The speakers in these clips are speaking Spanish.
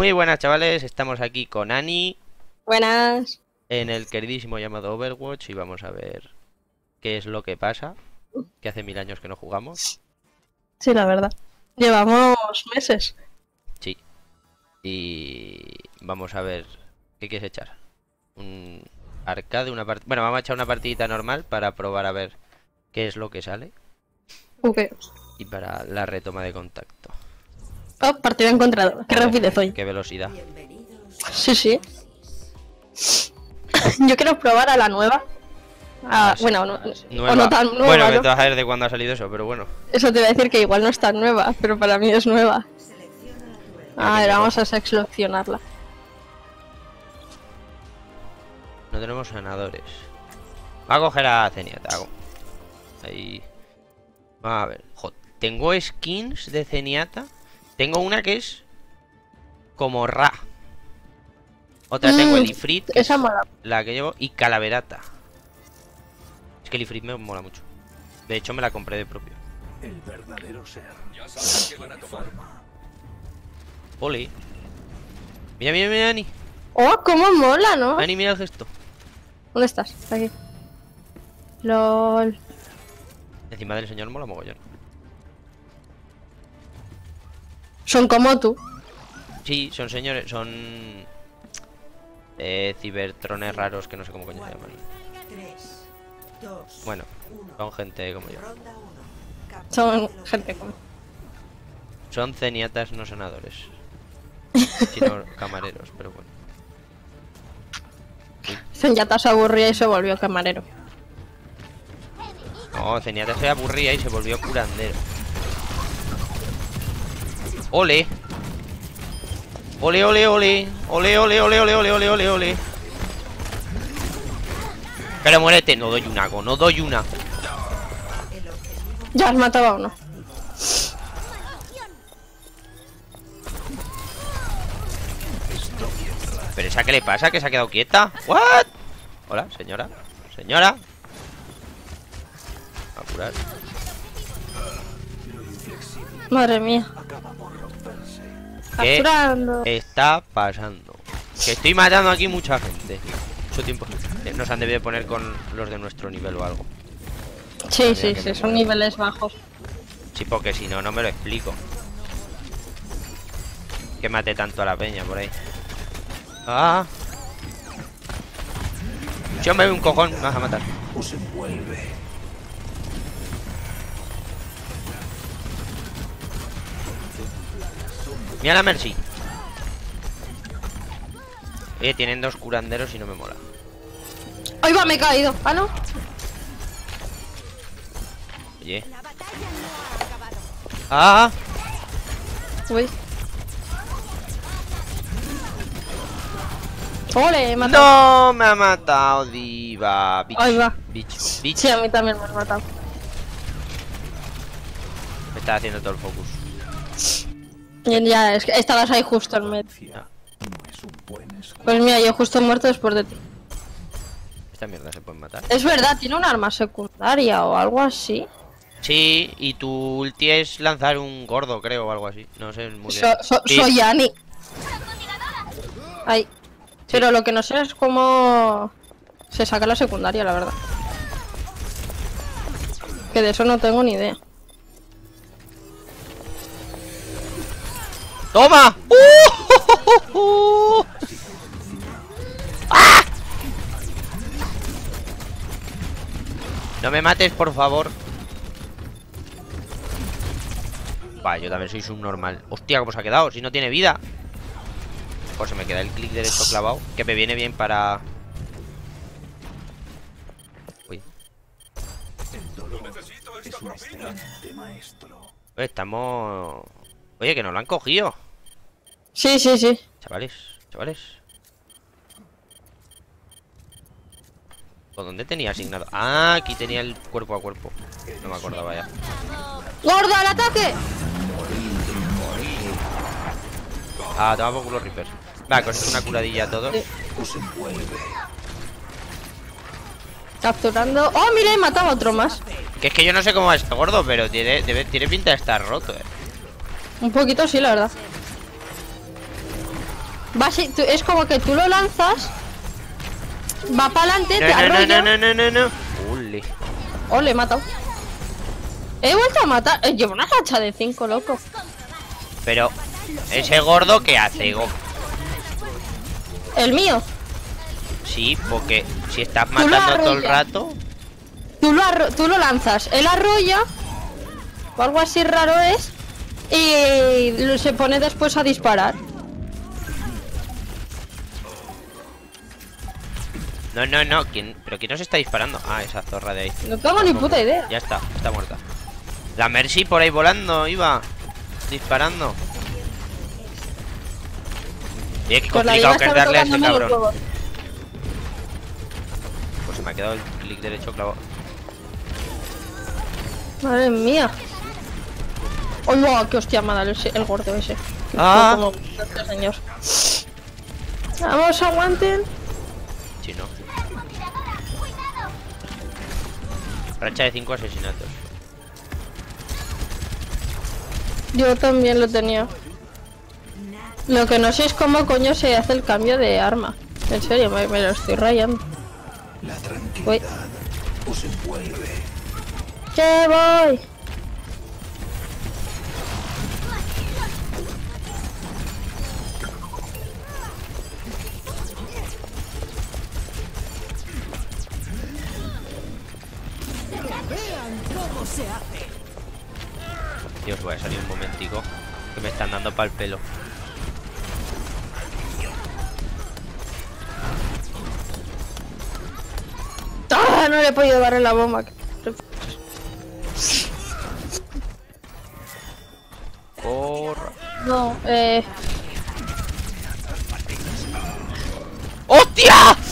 Muy buenas, chavales, estamos aquí con Ani Buenas. en el queridísimo llamado Overwatch y vamos a ver qué es lo que pasa, que hace 1000 años que no jugamos. Sí, la verdad. Llevamos meses. Sí. Y vamos a ver qué quieres echar. Un arcade, una partida. Bueno, vamos a echar una partidita normal para probar a ver qué es lo que sale Ok. y para la retoma de contacto. Oh, partida encontrada. Qué rapidez soy. Qué velocidad. Sí, sí. Yo quiero probar a la nueva. Ah, sí. Bueno, no, Nueva. o no tan nueva. Bueno, ¿no? vete a saber de cuándo ha salido eso, pero bueno. Eso te iba a decir que igual no es tan nueva, pero para mí es nueva. A ver, vamos a seleccionarla. No tenemos sanadores. Va a coger a Zenyatta. Ahí. Vamos a ver. Joder, tengo skins de Zenyatta. Tengo una que es como Ra. Otra tengo el Ifrit, que esa es mola. la que llevo, y Calaverata. Es que el Ifrit me mola mucho. De hecho, me la compré de propio. El verdadero ser. Ya sabes que van a tomar. Ole. Mira, mira, mira, Ani. Oh, cómo mola, ¿no? Ani, mira el gesto. ¿Dónde estás? Aquí. LOL. Encima del señor mola mogollón. Son como tú. Sí, son señores, son cibertrones raros que no sé cómo coño se llaman. Bueno, son gente como yo. Son gente como. Son Zenyatas no sanadores, sino camareros, pero bueno. Zenyatta se aburría y se volvió camarero. No, Zenyatta se aburría y se volvió curandero. ¡Ole! ¡Ole, ole, ole! ¡Ole, ole, ole, ole, ole, ole, ole, ole! Pero muérete, no doy una, no doy una. Ya has matado a uno. ¿Pero esa qué le pasa? ¿Que se ha quedado quieta? ¿What? Hola, señora. Señora. A curar. Madre mía. ¿Qué Capturando. está pasando? Que estoy matando aquí mucha gente. Mucho tiempo. Nos han debido poner con los de nuestro nivel o algo. Sí, sí, sí, son niveles bajos. Sí, porque si no, no me lo explico. Que mate tanto a la peña por ahí. ¡Ah! Si yo me veo un cojón, me vas a matar. Os envuelve. Mira la Mercy. Tienen dos curanderos y no me mola. ¡Ay, va! Me he caído. Ah, no. Oye. ¡Ah! Uy. ¡Ole! He matado. ¡No! Me ha matado, diva. Bitch. Ahí va. Bitch. Bitch. Sí, a mí también me has matado. Me está haciendo todo el focus. Y ya, es que estabas ahí justo en medio. Ah, No es un buen escudo. Pues mira, yo justo he muerto después de ti. esta mierda se puede matar. Es verdad, tiene un arma secundaria o algo así. Sí, y tu ulti es lanzar un gordo, creo, o algo así. No sé muy bien. Sí. Soy Annie. Ay. Pero lo que no sé es cómo se saca la secundaria, la verdad. Que de eso no tengo ni idea. ¡Toma! ¡Ah! No me mates, por favor. Va, yo también soy subnormal. Hostia, ¿cómo se ha quedado? Si no tiene vida. Pues se me queda el clic derecho clavado. Que me viene bien para... Uy. El dolor es un excelente maestro. Estamos... Oye, que nos lo han cogido. Sí, sí, sí. Chavales, chavales. ¿Por dónde tenía asignado? Ah, aquí tenía el cuerpo a cuerpo. No me acordaba ya. ¡Gorda, al ataque! Ah, toma por culo Reaper. Va, con esto una curadilla a todos. Sí. Os envuelve. Capturando. ¡Oh, mira! He matado a otro más. Que es que yo no sé cómo va este gordo, pero tiene pinta de estar roto, Un poquito sí, la verdad. Es como que tú lo lanzas, va para adelante, te arrolla. No. Ule. Oh, le he matado. He vuelto a matar. Llevo una racha de 5, loco. Pero, ¿ese gordo qué hace, Go? El mío. Sí, porque si estás Tú lo matando todo el arrollas. rato. Tú lo lanzas. Él arrolla. O algo así raro es. Y se pone después a disparar. No. ¿Pero quién nos está disparando? Ah, esa zorra de ahí. No tengo ni puta idea. Ya está muerta. La Mercy por ahí volando, iba. Disparando. Oye, qué Pues la complicado vida que es está darle a ese tocándome los cabrón. huevos. Pues se me ha quedado el clic derecho clavado. Madre mía. ¡Uy, wow! ¡Qué hostia me ha dado el gordo ese! Qué Ah. como este señor. Vamos, aguanten. Si no. Racha de 5 asesinatos. Yo también lo tenía. Lo que no sé es cómo coño se hace el cambio de arma. En serio, me lo estoy rayando. La Uy. tranquilidad os envuelve. ¡Que voy! Dios, voy a salir un momentico. Que me están dando pa'l pelo. ¡Ah! No le he podido darle la bomba. Corra. No, ¡Hostia!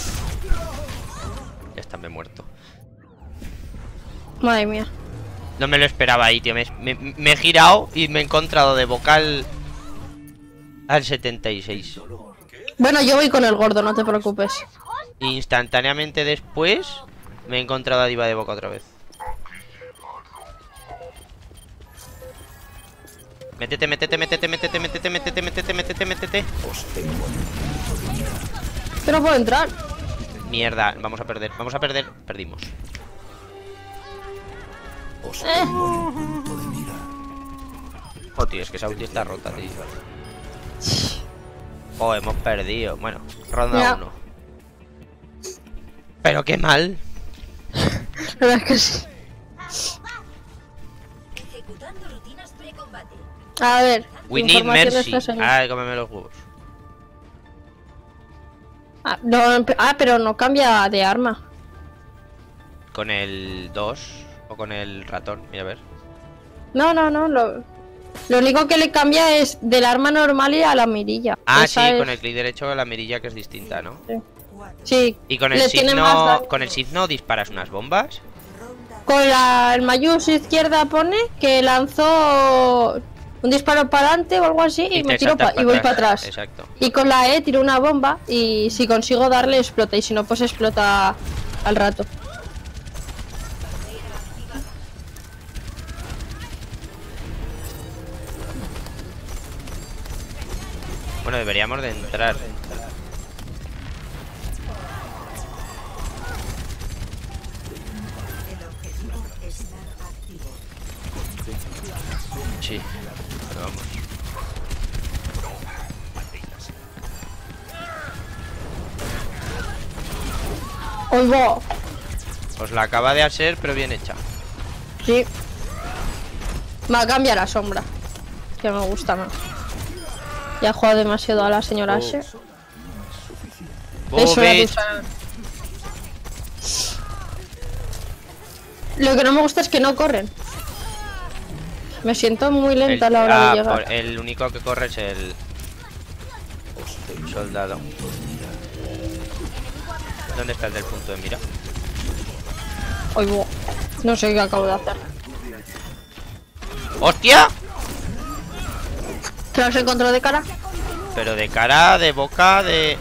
Ya está, me he muerto. madre mía. No me lo esperaba ahí, tío. Me he girado y me he encontrado de vocal al 76. Bueno, yo voy con el gordo, no te preocupes. Instantáneamente después me he encontrado a Diva de boca otra vez. Métete. Os tengo Pero no puedo entrar. Mierda, vamos a perder. Perdimos. os tengo en el punto de mira. Oh, tío, es que esa ulti está rota, tío. Oh, hemos perdido. Bueno, ronda Ya. 1. Pero qué mal. La verdad es que sí. Ejecutando rutinas pre-combate. A ver. We need información de mercy. esta señora. Ay, cómeme los huevos. Ah, no, pero no cambia de arma. Con el 2 o con el ratón. Mira, a ver. No. Lo único que le cambia es del arma normal y a la mirilla. Ah, Esa sí, es- con el clic derecho la mirilla que es distinta, ¿no? Sí. Y con el Le tiene más signo. daño. Con el signo disparas unas bombas. Con el mayús izquierda pone que lanzó un disparo para adelante o algo así y me te tiro saltas y voy para atrás. Exacto. Y con la E tiro una bomba y si consigo darle explota y si no pues explota al rato. Bueno, deberíamos de entrar. Sí, pero vamos. Oigo, Pues la acaba de hacer, pero bien hecha. sí. Me va a cambiar la sombra, que me gusta más. Ya he jugado demasiado a la señora Ashe. Eso era Bobet. usar. Lo que no me gusta es que no corren. Me siento muy lenta a la hora de llegar. El único que corre es el soldado. ¿Dónde está el del punto de mira? Oigo, no sé qué acabo de hacer. ¡Hostia! ¿Te los encontró de cara? Pero de cara, de boca, de...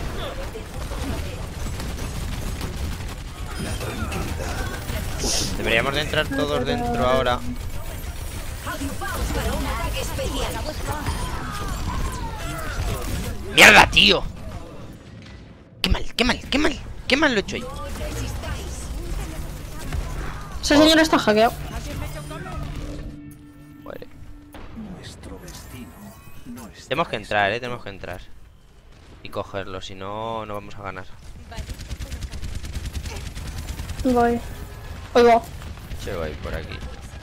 Deberíamos de entrar todos dentro ahora. ¡Mierda, tío! ¡Qué mal, qué mal, qué mal! ¡Qué mal lo he hecho ahí! Ese señor está hackeado. Muere. Nuestro destino no es. Tenemos que entrar, tenemos que entrar. Y cogerlo, si no, no vamos a ganar. Voy. Oigo. Se va a ir por aquí.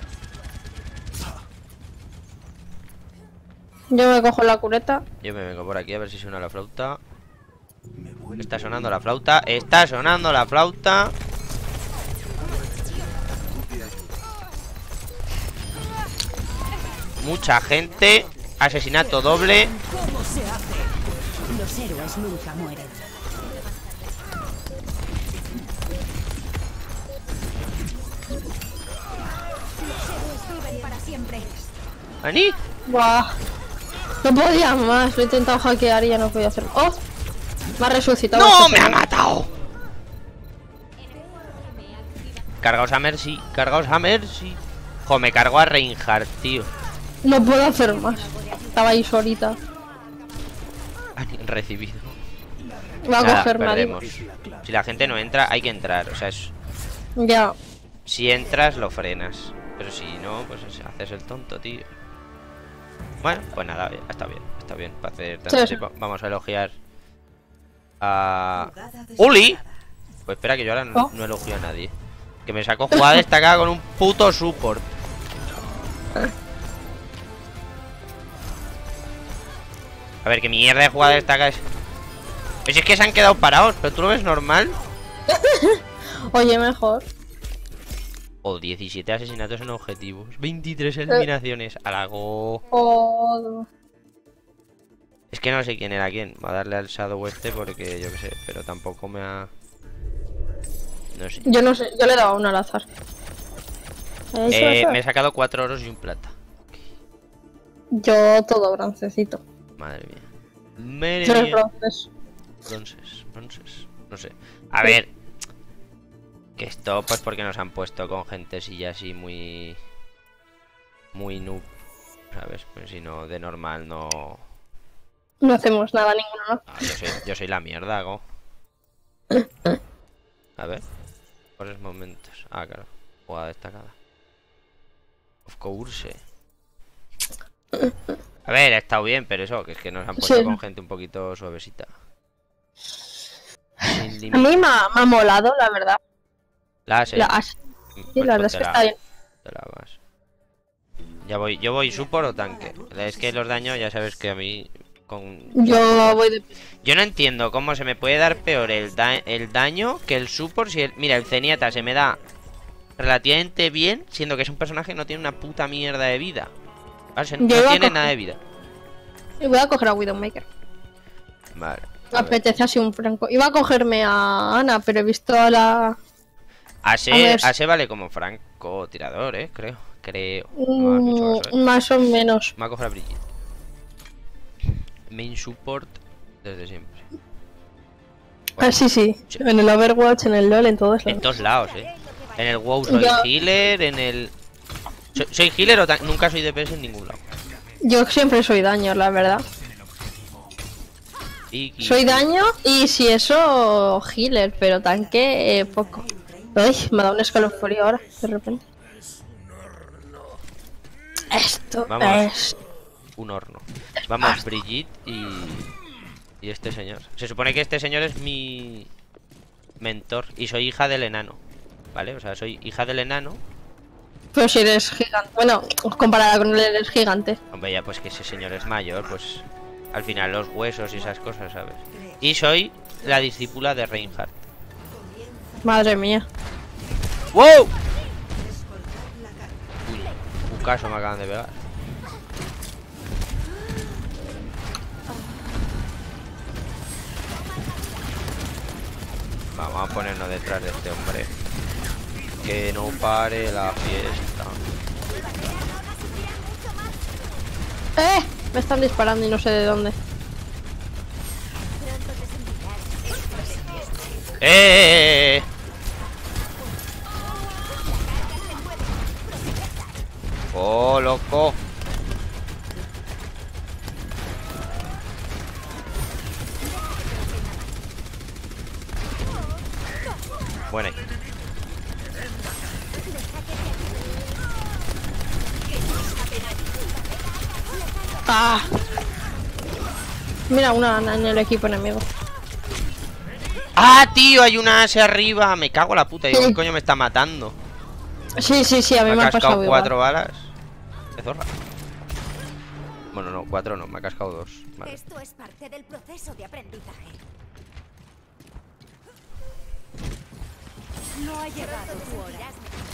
Yo me cojo la cureta. Yo me vengo por aquí a ver si suena la flauta. Me vuelvo Está sonando la flauta. Está sonando la flauta. Mucha gente. Asesinato doble. ¿Cómo se hace? Los héroes nunca mueren. Los héroes viven para siempre. ¿Ani? Buah. No podía más. Lo he intentado hackear y ya no podía hacer. ¡Oh! Me ha resucitado. ¡No! este ¡Me ha señor. matado! Cargaos a Mercy. Cargaos a Mercy. Jo, me cargo a Reinhardt, tío. No puedo hacer más. Estaba ahí solita. Ani, recibido. Va a Nada, cogerme a perdemos. Si la gente no entra, hay que entrar. O sea, es... Ya. si entras, lo frenas. Pero si no, pues haces el tonto, tío. Bueno, pues nada, está bien. Está bien para hacer tanto Sí, sí. tiempo. Vamos a elogiar a... ¡Uli! Pues espera, que yo ahora no, Oh. no elogio a nadie. Que me sacó jugada destacada con un puto support. A ver, que mierda de jugada destacada es... Pues es que se han quedado parados, pero tú lo ves normal. Oye, mejor. O 17 asesinatos en objetivos, 23 eliminaciones. Alago. Oh. Es que no sé quién era quién. Va a darle al Shadow este porque yo qué sé, pero tampoco me ha... no sé. Yo no sé. Yo le he dado uno al azar. Me he sacado 4 oros y un plata. Yo todo broncecito. Madre mía. Madre 3 mía. bronces. Bronces. No sé. A ver. Que esto, pues porque nos han puesto con gente así así muy... muy noob. ¿Sabes? Pues si no, de normal no... No hacemos nada ninguno, ¿no? Ah, yo soy la mierda, hago. A ver. Por esos momentos. Ah, claro. Jugada destacada. Of course. A ver, ha estado bien, pero eso, que es que nos han puesto Sí. con gente un poquito suavecita. Sin A límite. mí me ha molado, la verdad. La sé. Sí, la verdad es que está bien. Te la vas. Ya voy, yo voy support o tanque. Es que los daños, ya sabes que a mí con... Yo voy de... Yo no entiendo cómo se me puede dar peor el daño que el support si el... Mira, el Zenyatta se me da relativamente bien, siendo que es un personaje que no tiene una puta mierda de vida. ¿Vale? No Yo iba a tiene coger- nada de vida. Y voy a coger a Widowmaker. Vale. Me a ver. apetece así un franco. Iba a cogerme a Ana, pero he visto a la... Ase ver. vale como francotirador, creo. No has mucho caso, Más o menos. Me va a coger a Brigitte. Main support desde siempre. Ah, sí, sí. En el Overwatch, en el LoL, en todos En lados. todos lados, En el WoW soy Ya. healer, en el... Soy healer o nunca soy DPS en ningún lado. Yo siempre soy daño, la verdad. Y... Soy daño y si eso, healer, pero tanque poco. Ay, me ha dado un escalofrío ahora, de repente. Esto Vamos. es... un horno. Vamos, Brigitte y este señor. Se supone que este señor es mi mentor y soy hija del enano, ¿vale? O sea, soy hija del enano. Pero si eres gigante. Bueno, comparada con él eres gigante. Hombre, ya pues que ese señor es mayor, pues al final los huesos y esas cosas, ¿sabes? Y soy la discípula de Reinhardt. Madre mía. ¡Wow! Uy, un caso me acaban de pegar. Vamos a ponernos detrás de este hombre. Que no pare la fiesta. Me están disparando y no sé de dónde. ¡Eh! ¡Oh, loco! Buena ahí. ¡Ah! Mira, una Ana en el equipo enemigo. ¡Ah, tío! Hay una ase arriba. Me cago en la puta. Digo, Sí. ¿qué coño me está matando? Sí, sí, sí, a mí me ha ha pasado cascado igual. 4 balas. Qué zorra. Bueno, no, 4 no. Me ha cascado 2. Vale. Esto es parte del proceso de aprendizaje. No ha llegado tu hora.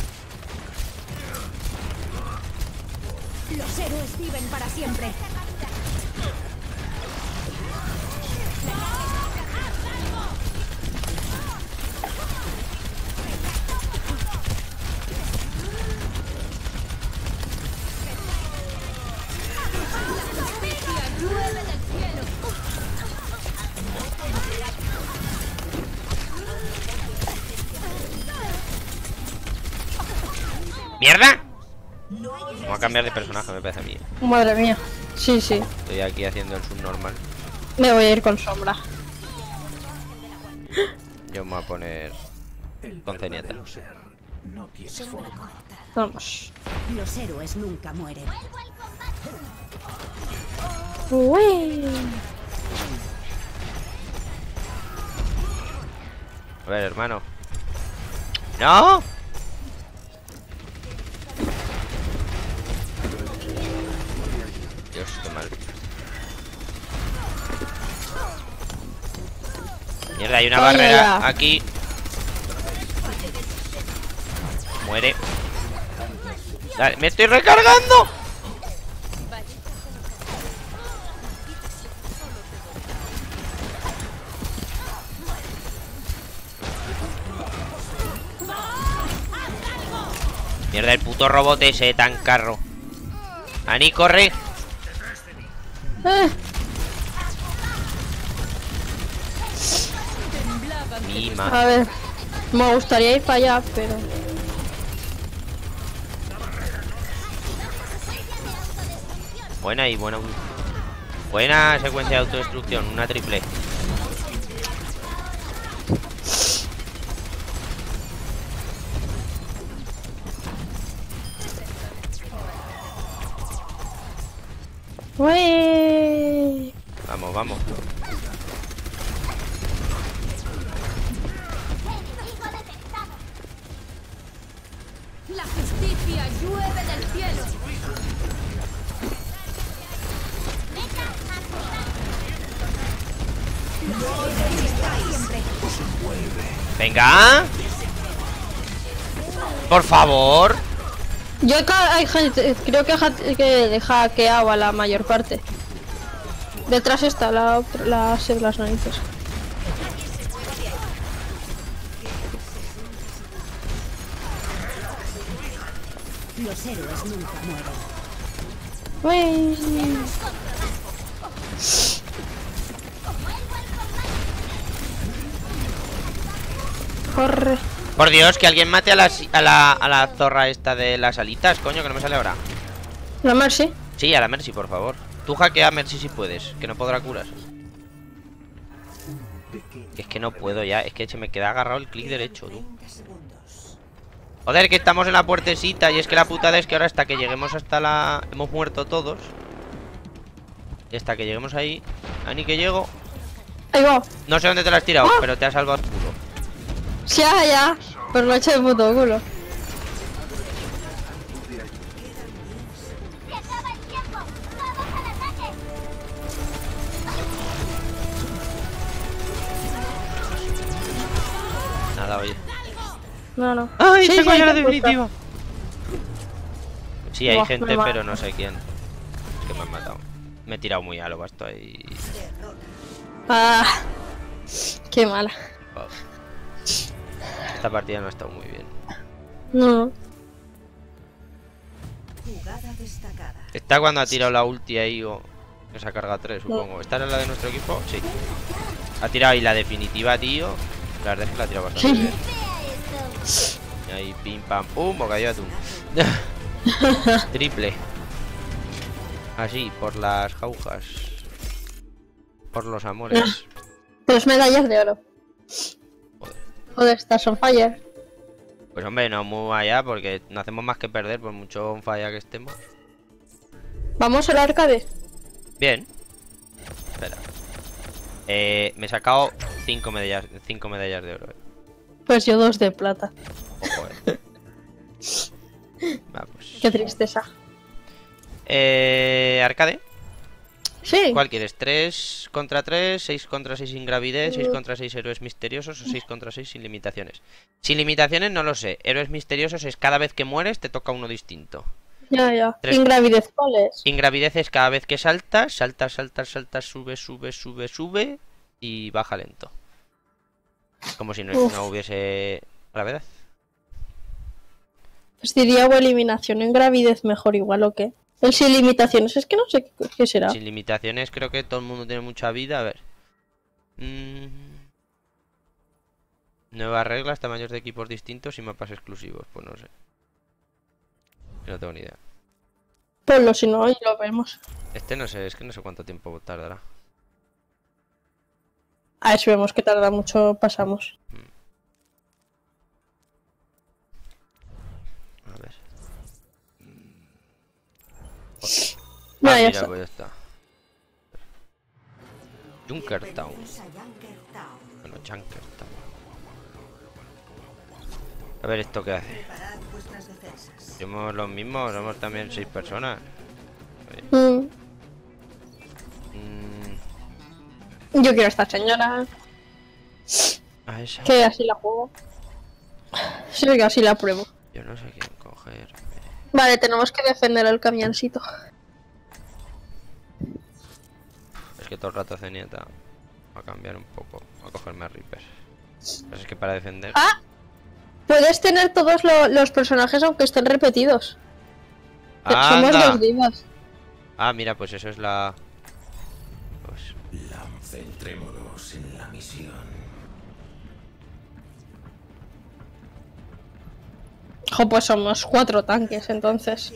Los héroes viven para siempre. ¡Mierda! Vamos a cambiar de personaje, me parece a mí. Madre mía. Sí, sí. Estoy aquí haciendo el subnormal. Me voy a ir con sombra. Yo me voy a poner El con Zenyatta. verdadero ser no tiene forma. Vamos. Los héroes nunca mueren. Uy. A ver, hermano. ¡No! Dios, qué mal. Mierda, hay una Vaya barrera ya. aquí. Muere. Dale, me estoy recargando. Mierda, el puto robot ese tan carro. Ani, corre. Eh, Mima. a ver. Me gustaría ir para allá, pero... Buena y buena. Buena secuencia de autodestrucción, una triple. Uy. Vamos, vamos. La justicia llueve del cielo. Venga. Por favor. Hay gente, creo que que hackeado a la mayor parte. Detrás está la otra, las narices. Los héroes nunca mueren. Uy. Corre. Por Dios, que alguien mate a la zorra esta de las alitas, coño, que no me sale ahora. La Mercy. Sí, a la Mercy, por favor. Tú hackea a Mercy si puedes, que no podrá curar. Es que no puedo ya, es que se me queda agarrado el clic derecho, tú. Joder, que estamos en la puertecita y es que la putada es que ahora hasta que lleguemos hasta la... Hemos muerto todos. Y hasta que lleguemos ahí... Ani, que llego. Ahí va. No sé dónde te lo has tirado, pero te ha salvado el culo. Ya. Pero lo he hecho de puto culo. Nada, oye. No. ¡Ay, Sí, tengo sí, ya la te gusta. definitiva! Sí, hay Buah, gente, me pero no sé quién. Es que me han matado. Me he tirado muy a lo basto ahí. Ah. Qué mala. Wow. Esta partida no ha estado muy bien. No. Jugada destacada. Está cuando ha tirado la ulti ahí o... Esa carga 3, supongo. ¿Esta era la de nuestro equipo? Sí. Ha tirado ahí la definitiva, tío. La verdad es que la ha tirado bastante Sí. bien. Y ahí pim pam pum, bocadillo de atún. Triple. Así, por las jaujas. Por los amores. 3 medallas de oro. Joder, estás on fire. Pues hombre, no muy allá porque no hacemos más que perder por mucho on fire que estemos. Vamos al arcade. Bien. Espera. Me he sacado 5 medallas de oro. Pues yo 2 de plata. Ojo, Vamos. Qué tristeza. Arcade. Sí. ¿Cuál quieres? ¿3 contra 3? ¿6 contra 6 sin gravidez? ¿6 contra 6 héroes misteriosos? ¿O 6 contra 6 sin limitaciones? Sin limitaciones no lo sé. Héroes misteriosos es cada vez que mueres te toca uno distinto. Ya. Tres. Ingravidez, ¿cuál es? Ingravidez es cada vez que saltas, sube y baja lento. Como si no hubiese gravedad. Pues diría o eliminación. Ingravidez mejor igual o qué. El sin limitaciones, es que no sé qué será. Sin limitaciones creo que todo el mundo tiene mucha vida. A ver. Nuevas reglas, tamaños de equipos distintos y mapas exclusivos. Pues no sé. No tengo ni idea. Ponlo si no, y lo vemos. Este no sé, es que no sé cuánto tiempo tardará. A ver si vemos que tarda mucho, pasamos. A ver. Mira, ya Mira, está. pues ya está. Junkertown. Bueno, Junkertown. A ver esto qué hace. Somos los mismos, somos también 6 personas. Yo quiero a esta señora. A esa. Que así la juego. Sí, que así la pruebo. Yo no sé quién coger. Vale, tenemos que defender el camioncito. Es que todo el rato Zenyatta va a cambiar un poco. Va a cogerme a Reaper. Pero es que para defender. ¡Ah! Puedes tener todos los personajes aunque estén repetidos. Somos ¡Anda! 2 divas. Ah, mira, pues eso es la... Pues... Centrémonos en la misión. Jo, pues somos 4 tanques entonces.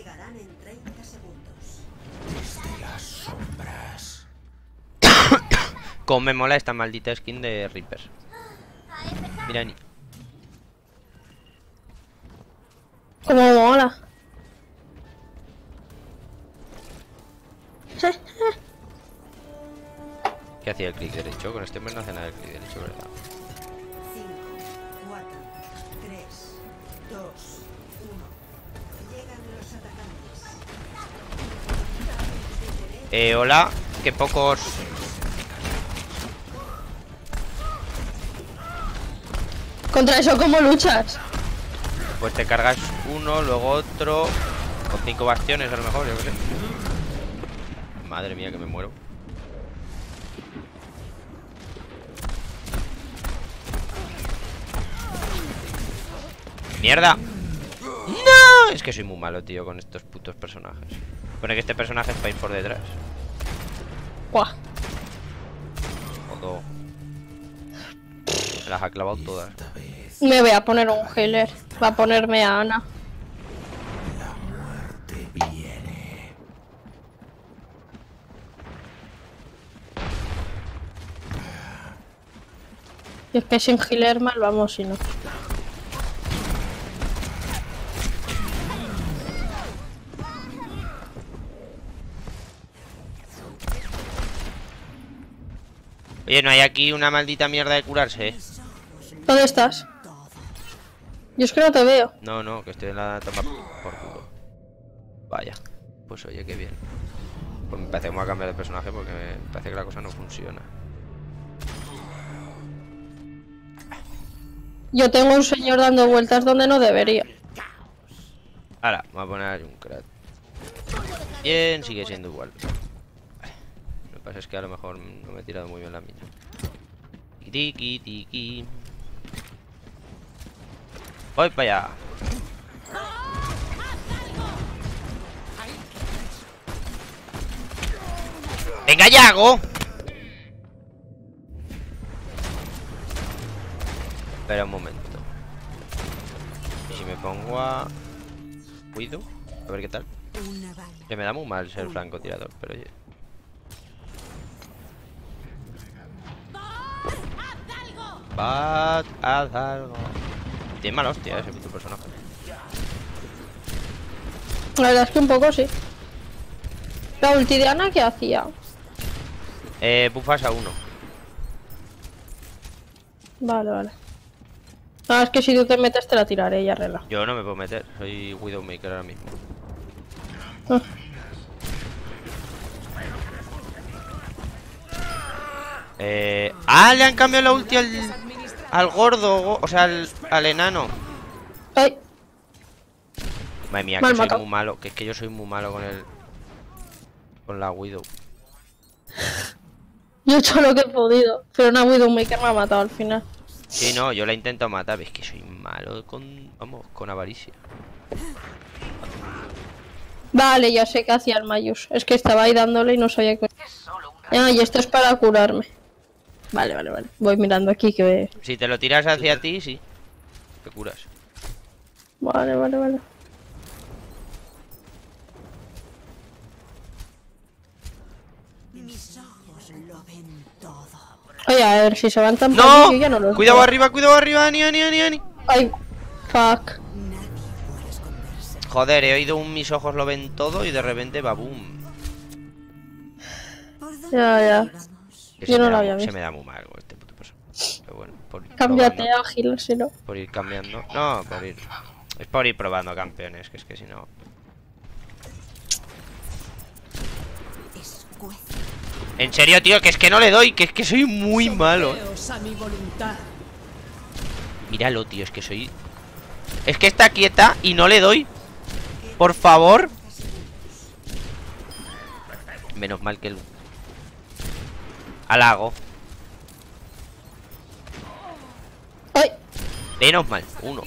Desde las sombras. Como me mola esta maldita skin de Reaper. Mira, ni... Como mola. ¿Qué hacía el clic derecho? Con este hombre no hace nada el clic derecho, ¿verdad? 5, 4, 3, 2, 1. Llegan los atacantes. Hola. Qué pocos... Contra eso, ¿cómo luchas? Pues te cargas uno, luego otro... Con 5 bastiones a lo mejor, yo qué sé. Madre mía, que me muero. ¡Mierda! ¡No! Es que soy muy malo, tío, con estos putos personajes. Pone que este personaje es para ir por detrás. Buah. Jodo. Me las ha clavado todas. Me voy a poner un healer. Va a ponerme a Ana. Te viene. Y es que sin healer mal vamos si no. Oye, ¿no hay aquí una maldita mierda de curarse? ¿Dónde estás? Yo es que no te veo. No, no, que estoy en la toma por culo. Vaya. Pues oye, qué bien. Pues me parece que vamos a cambiar de personaje porque me parece que la cosa no funciona. Yo tengo un señor dando vueltas donde no debería. Ahora, vamos a poner a Junkrat. Bien, sigue siendo igual. Vale. Lo que pasa es que a lo mejor no me he tirado muy bien la mina. Tiki, tiki. Voy para allá. ¡Venga, Yago! Espera un momento. Y si me pongo a... Cuido, a ver qué tal. Que me da muy mal ser francotirador, pero oye. Pat, haz algo. Tiene mala hostia ese puto personaje. La verdad es que un poco sí. La ulti de Ana, ¿qué hacía? Bufas a uno. Vale. Ah, es que si tú te metes te la tiraré y arregla. Yo no me puedo meter, soy Widowmaker ahora mismo. Ah. Le han cambiado la ulti al gordo, o sea, al enano. Ay, Madre mía, Me que han soy matado. muy malo, que es que yo soy muy malo con la Widow. yo he hecho lo que he podido. Pero una Widowmaker me ha matado al final. Sí, no, yo la intento matar, es que soy malo con avaricia. Vale, ya sé qué hacía el Mayus. Es que estaba ahí dándole y no sabía qué. Ah, y esto es para curarme. Vale. Voy mirando aquí que... Si te lo tiras hacia ti, sí. Te curas. Vale. Mis ojos lo ven todo. Oye, a ver, si se van tan ¡No! rápido, yo ya no los Cuidado veo. arriba, Ani. Ay, fuck. Nadie puede esconderse. Joder, he oído un mis ojos lo ven todo y de repente babum. ¿Por dónde Ya. íbamos? Que Yo se no me lo da había se visto. me da muy mal con este puto personaje. Pero bueno, por ir Cámbiate probando, a Gil, si no. por ir cambiando. No, por ir. Es por ir probando campeones, que es que si no. Escuece. En serio, tío, que es que no le doy, que es que soy muy malo. Someteos a mi voluntad. Míralo, tío, es que soy. Es que está quieta y no le doy. Por favor. Menos mal que el. Halago. Ay, Menos mal, uno.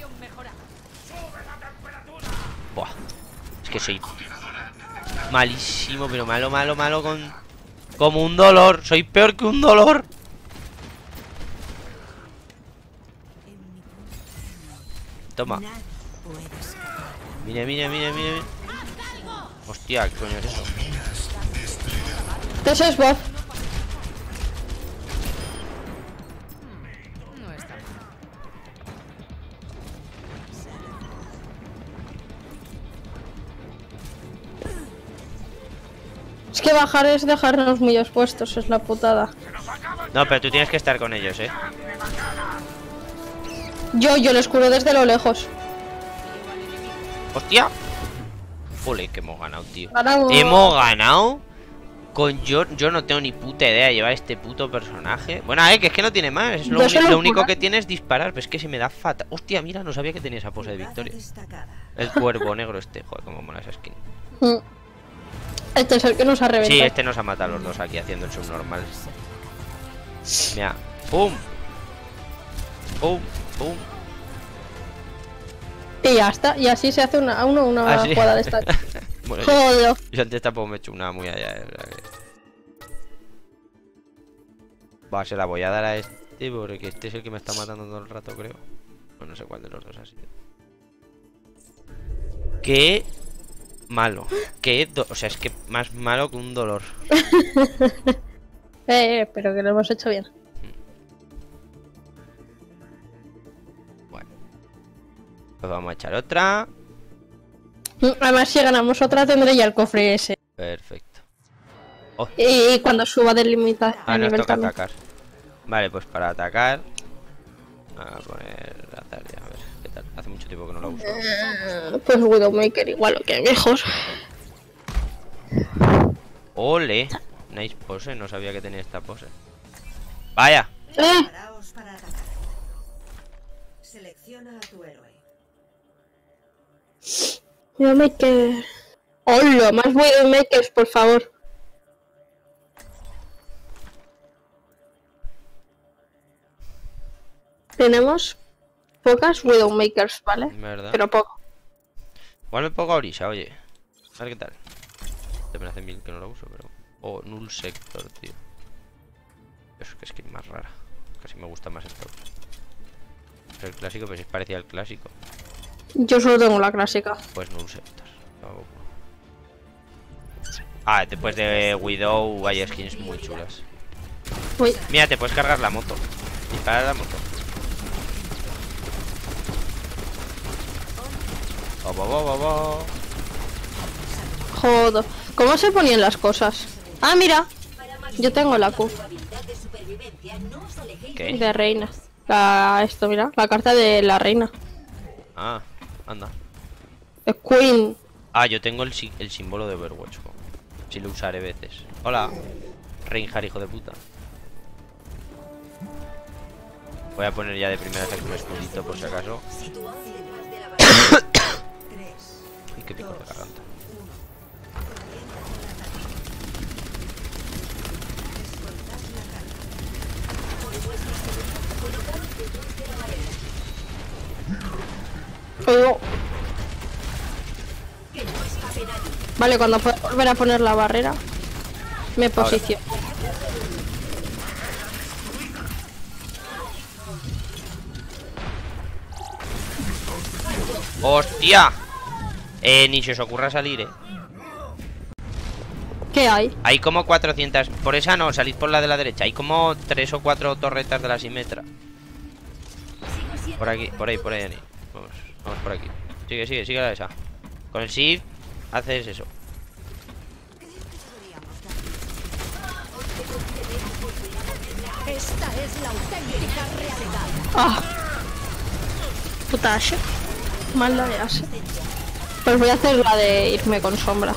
Buah. Es que soy malísimo, pero malo con. Como un dolor. Soy peor que un dolor. Toma. Nadie puede escapar. Mira. Hostia, ¿qué coño es eso? eso es Bob. Es que bajar es dejarnos muy expuestos, es la putada. No, pero tú tienes que estar con ellos, Yo les curo desde lo lejos. ¡Hostia! Jole, que hemos ganado, tío. Ganamos. Hemos ganado. Yo no tengo ni puta idea de llevar este puto personaje. Bueno, que es que no tiene más. Es Yo solo lo único cura. que tiene es disparar. Pero es que se me da fatal. Hostia, mira, no sabía que tenía esa pose de victoria. Destacada. El cuervo negro este. Joder, cómo mola esa skin. Mm. Este es el que nos ha reventado. Sí, este nos ha matado a los dos aquí haciendo el subnormal. Mira. ¡Pum! ¡Pum! Y ya está. Y así se hace una Ah, ¿sí? jugada de esta. Bueno, Joder. yo antes tampoco me he hecho una muy allá. Va, se la voy a dar a este porque este es el que me está matando todo el rato, creo. Bueno, no sé cuál de los dos ha sido. Qué malo. O sea, es que más malo que un dolor. Pero que lo hemos hecho bien. Bueno. Pues vamos a echar otra. Además, si ganamos otra, tendré ya el cofre ese. Perfecto. Y cuando suba de limita Ah, el nos nivel toca también. atacar. Vale, pues para atacar. A poner Azalia, a ver qué tal. Hace mucho tiempo que no la uso. Pues Widowmaker igual, lo que mejor. ¡Ole! Nice pose, no sabía que tenía esta pose. ¡Vaya! Preparaos para atacar. Selecciona a tu héroe. Widowmaker. ¡Hola! Más Widowmakers, por favor. Tenemos pocas Widowmakers, ¿vale? ¿Verdad? Pero poco. Igual me pongo a Orisa, oye. A ver qué tal. Este me hace mil que no lo uso, pero. Oh, Null Sector, tío. Es que es más rara. Casi me gusta más esto. Es el clásico, pero si es parecido al clásico. Yo solo tengo la clásica. Pues Null Sector. Ah, después de Widow hay skins muy chulas. Uy, Mira, te puedes cargar la moto. Dispara la moto. Va, va, va, va, va. Joder. ¿Cómo se ponían las cosas? Ah, mira. Yo tengo la Q ¿Qué? de reina. Esto, mira. La carta de la reina. Ah, anda. The Queen. Ah, yo tengo el símbolo de Overwatch. Si lo usaré veces. Hola. Reinhardt, hijo de puta. Voy a poner ya de primera hacer un escudito por si acaso. Ay, qué pico de garganta. Oh. Vale, cuando pueda volver a poner la barrera, me posiciono. ¡Hostia! Ni se os ocurra salir, ¿Qué hay? Hay como 400... Por esa no, salid por la de la derecha. Hay como 3 o 4 torretas de la Simetra. Por aquí, por ahí, Ani. Vamos por aquí. Sigue la esa. Con el shift haces eso. Esta es la auténtica realidad. Ah. Puta Ashe. Mal la de Ashe. Pues voy a hacer la de irme con sombra.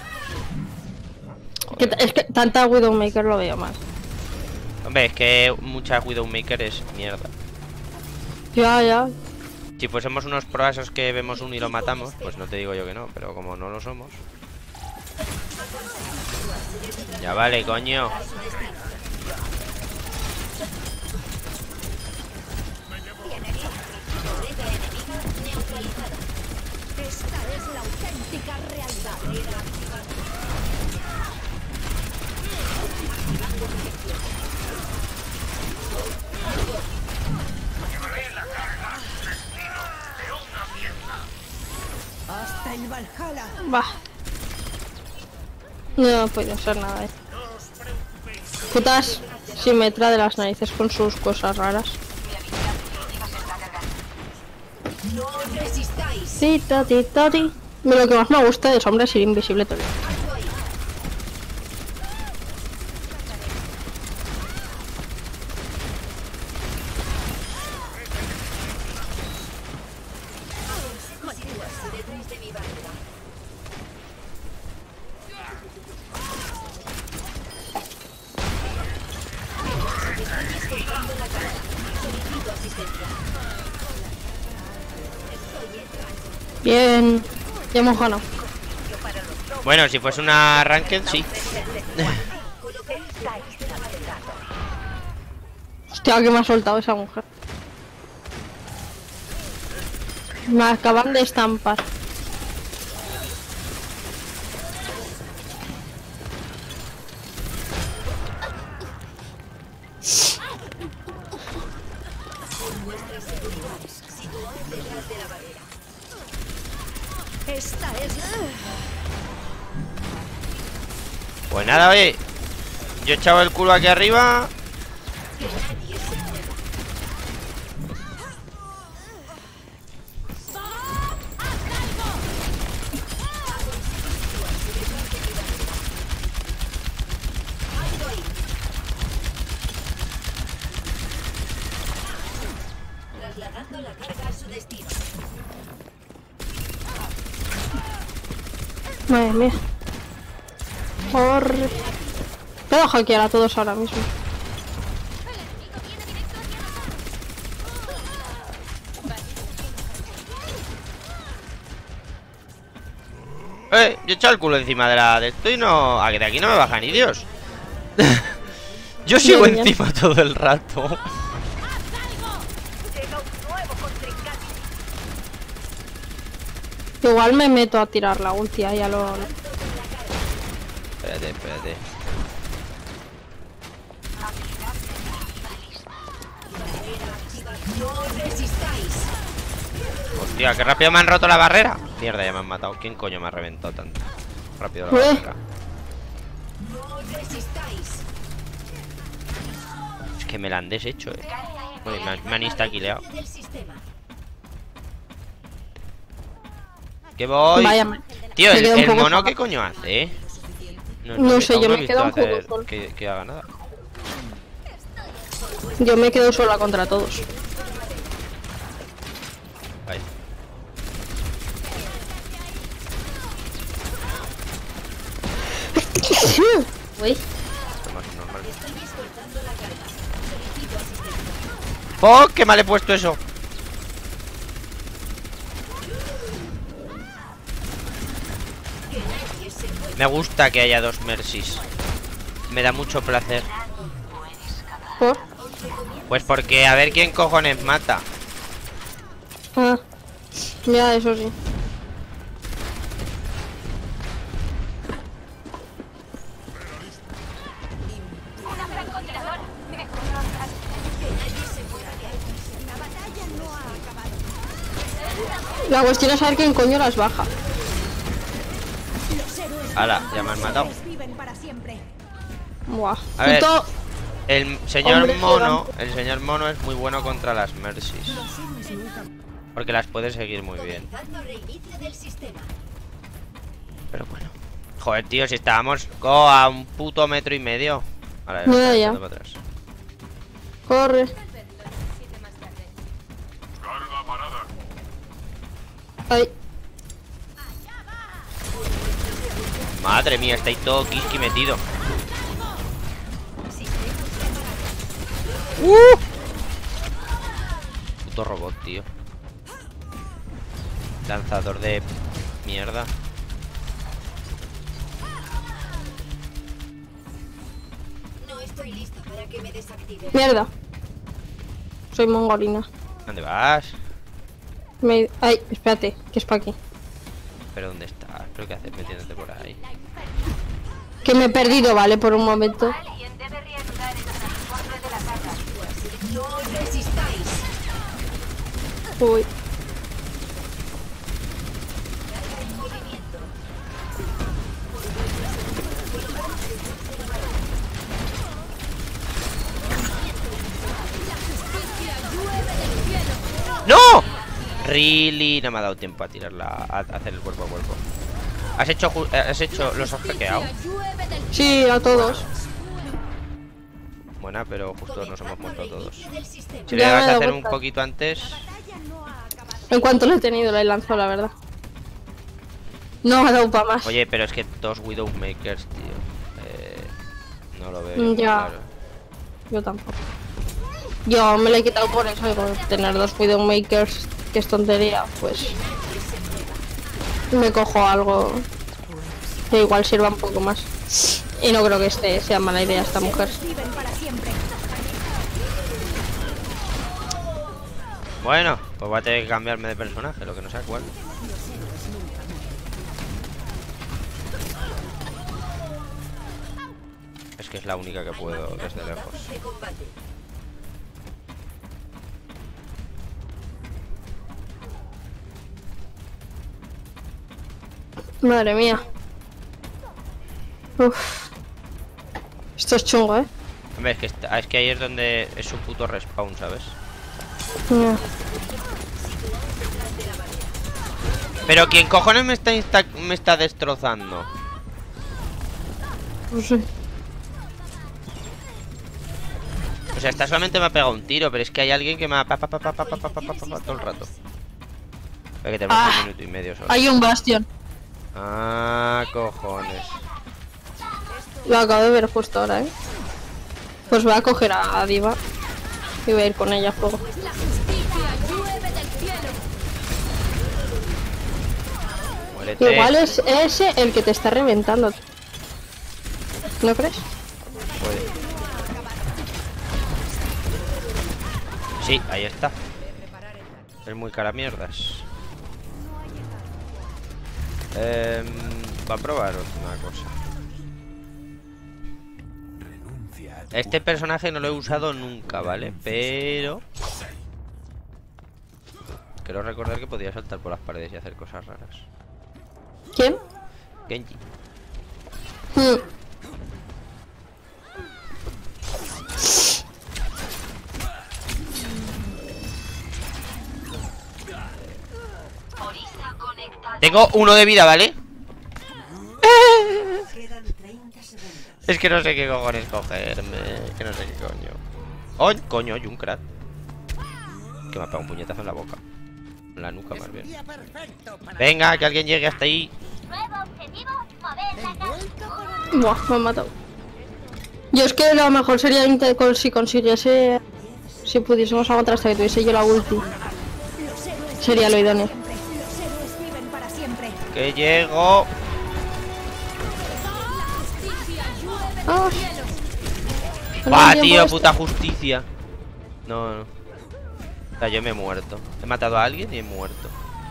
Es que tanta Widowmaker lo veo mal. Hombre, es que mucha Widowmaker es mierda. Ya. Si fuésemos unos proasos que vemos uno y lo matamos, pues no te digo yo que no, pero como no lo somos. Ya vale, coño. Esta es la auténtica realidad. Hasta el Valhalla. Va. No puede hacer nada. Putas Simetra de las narices con sus cosas raras. No resistáis. Ti. Lo que más me gusta de sombra es ir invisible todo el día. Bien, ya hemos ganado. Bueno, si fuese una ranked, sí. Hostia, que me ha soltado esa mujer. Me acaban de estampar. Esta es la... Pues nada, oye. Yo he echado el culo aquí arriba. Trasladando la carga a su destino. Madre mía. Corre. Puedo hackear a todos ahora mismo. Yo he echado el culo encima de la de esto y no... A que de aquí no me baja ni Dios. Yo sigo Bien, bien. encima todo el rato. Igual me meto a tirar la ulti ahí a lo... Espérate. No resistáis. Hostia, qué rápido me han roto la barrera. Mierda, ya me han matado. ¿Quién coño me ha reventado tanto? Rápido la barrera. No resistáis. Es que me la han deshecho, Bueno, me han instaquileado. Del sistema. Que voy. Vaya, Tío, me el, queda un el poco mono sola. ¿qué coño hace? No sé, aún yo no he me visto quedo un poco hacer sola. que haga nada. Yo me quedo sola contra todos. Ahí. Uy. Esto más normal. ¡Oh! ¡Qué mal he puesto eso! Me gusta que haya dos Mercies. Me da mucho placer. ¿Por? Pues porque a ver quién cojones mata. Ah. Ya, eso sí. La cuestión es saber quién coño las baja. Hala, ya me han matado. Viven para siempre. Buah. A ver. Puto- El señor Hombre mono, el señor mono es muy bueno contra las Mercies. Porque las puede seguir muy bien. Dando reinicio del sistema. Pero bueno. Joder, tío, si estábamos a un puto metro y medio. Ahora Ya, está ya. echando para atrás. Corre. Ay. Madre mía, está ahí todo Kiski metido. Puto robot, tío. Lanzador de mierda. No estoy listo para que me desactive. Mierda. Soy mongolina. ¿Dónde vas? Ay, espérate, que es para aquí. ¿Pero dónde estás? ¿Pero qué haces metiéndote por ahí? Que me he perdido, ¿vale? Por un momento. No resistáis. Uy. ¡No! Really, no me ha dado tiempo a tirarla, a hacer el cuerpo a cuerpo. ¿Los has hackeado? Sí, a todos. Buena, pero justo nos hemos muerto todos. Reinicio del sistema. Si lo Ya me he ibas a dado hacer un cuenta. poquito antes. En cuanto lo he tenido, la he lanzado, la verdad. No me ha dado para más. Oye, pero es que dos Widowmakers, tío. No lo veo. muy Ya. claro. Yo tampoco. Yo me la he quitado por eso, por tener dos Widowmakers, que es tontería, pues. Me cojo algo que igual sirva un poco más. Y no creo que sea mala idea esta mujer. Viven para siempre. Bueno, pues voy a tener que cambiarme de personaje, lo que no sé cuál. Es que es la única que puedo desde lejos. De combate. Madre mía. Uf. Esto es chungo, ¿eh? Hombre, es que ahí es donde es su puto respawn, ¿sabes? Ya. Pero ¿quién cojones me está destrozando? No sé. O sea, esta solamente me ha pegado un tiro, pero es que hay alguien que me ha todo el rato. Hay que tenemos un minuto y medio solo. Hay un bastión. Ah, cojones. Lo acabo de ver justo ahora, ¿eh? Pues voy a coger a Diva y voy a ir con ella a fuego. Muérete. Igual es ese el que te está reventando. ¿No crees? Puede. Sí, ahí está. Es muy cara mierdas. Va a probar una cosa. Este personaje no lo he usado nunca, ¿vale? Pero quiero recordar que podía saltar por las paredes y hacer cosas raras. ¿Quién? Genji. Hmm. Tengo 1 de vida, ¿vale? Quedan 30 segundos. Es que no sé qué cojones cogerme. Que no sé qué coño. ¡Ay, coño! Junkrat. Que me ha pegado un puñetazo en la boca. En la nuca, más bien. Venga, que alguien llegue hasta ahí. Buah, me han matado. Yo es que lo mejor sería si consiguiese. Si pudiésemos aguantar hasta que tuviese yo la ulti. Sería lo idóneo. Los héroes viven para siempre. Que llego. Ah. ¡Buah, Bien tío! puesto. Puta justicia. No, no. O sea, yo me he muerto. He matado a alguien y he muerto.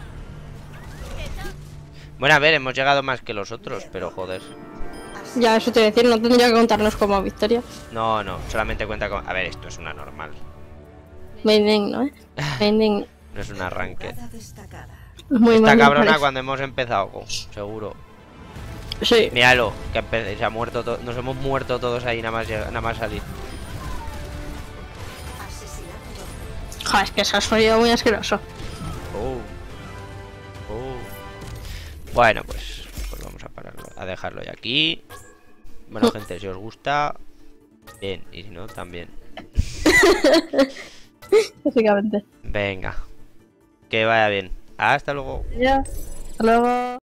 Bueno, a ver, hemos llegado más que los otros, pero joder. Ya, eso te voy a decir, no tendría que contarnos como victoria. No, no, solamente cuenta con... A ver, esto es una normal. Me indigno, me indigno. No es un arranque. Jugada destacada. Muy Está mal, me cabrona parece. cuando hemos empezado, seguro. Sí. Míralo, que se ha muerto nos hemos muerto todos ahí nada más salir. Ja, es que eso ha sonido muy asqueroso. Oh. Oh. Bueno, pues vamos a pararlo, a dejarlo ya aquí. Bueno, gente, si os gusta, bien, y si no, también. Básicamente. Venga, que vaya bien. Hasta luego. Ya. Hasta luego.